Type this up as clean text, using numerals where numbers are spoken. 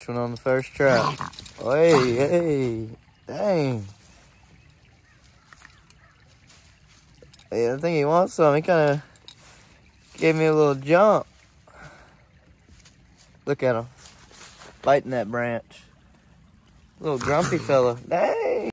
one on the first try. Oh, hey, dang. Hey, I think he wants some. He kind of gave me a little jump. Look at him, biting that branch. Little grumpy fella. Dang.